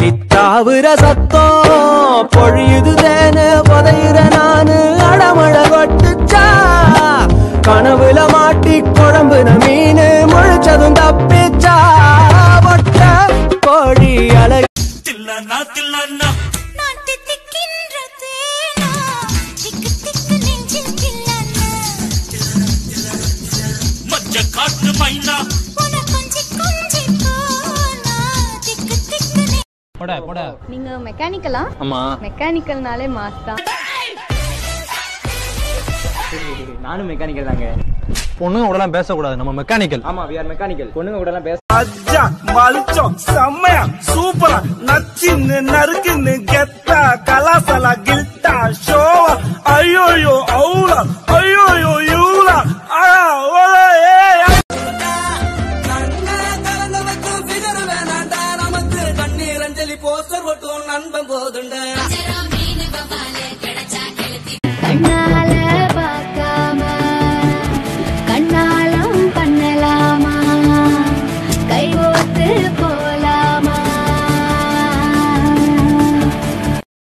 தாவுற சத்தம் பொழியுது தேனு புதையிற நானு அடமழை கொட்டுச்சா கனவுல மாட்டி குழம்புன மீனு முழிச்சதும் தப்பிச்சா ஒட்ட கோழி அழகு தில்லனா தில்லனா மஞ்ச காட்டு மைனா நீங்க மெக்கானிக்கலா? ஆமா. மெக்கானிக்கல்னாலே மாஸ் தான். நானும் மெக்கானிக்கல் தாங்க. பொண்ணுங்க கூட எல்லாம் பேசக்கூடாது, நம்ம மெக்கானிக்கல். ஆமா, we are மெக்கானிக்கல். பொண்ணுங்க கூட எல்லாம் பேச அஜா மல்ச்சம் செம்மையா சூப்பரா நச்சின்னு நறுக்குன்னு கெத்தா கலாசலா கில்ட்டா ஷோவா ஐயோயோ அவுலா ஐயோயோ யூலா ஆயா ஓலே ஏய் கண்ண கலந்து வச்சு ஃபிகர் வேணாண்டா நமக்கு கண்ணீர் அஞ்சலி போஸ்டர் ஒட்டும் நண்பன் போதுண்டா